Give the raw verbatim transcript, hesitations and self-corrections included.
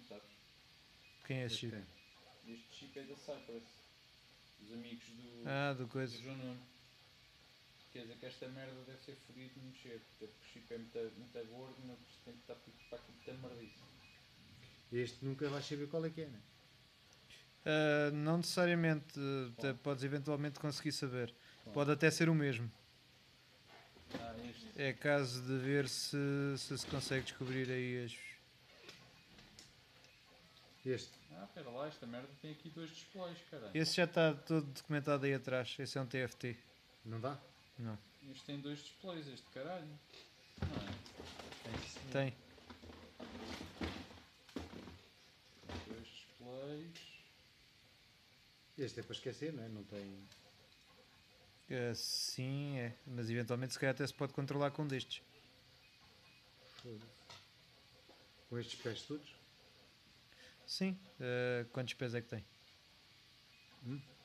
não sabes? Quem é esse Este chip? quem? Este chip é da Cypress. Os amigos do, Ah, do do coisa. João Nuno. Quer dizer que esta merda deve ser fodido de mexer, porque o chip é muito, muito gordo, mas tem que estar tipo para aqui muita merdice. Este nunca vais saber qual é que é, né? Ah, não necessariamente, até Qual? podes eventualmente conseguir saber. Qual? Pode até ser o mesmo. Ah, este. É caso de ver se se, se consegue descobrir aí as. Este. Ah, pera lá, esta merda tem aqui dois displays, caralho. Esse já está todo documentado aí atrás. Esse é um T F T. Não dá? Não. Este tem dois displays, este caralho. Não é? Tem, sim, senhor. Tem. Dois displays. Este é para esquecer, não é? Não tem. Ah, sim, é. Mas eventualmente se calhar até se pode controlar com um destes. Foda-se. Com estes pés todos? Sim. Ah, quantos pés é que tem? Hum?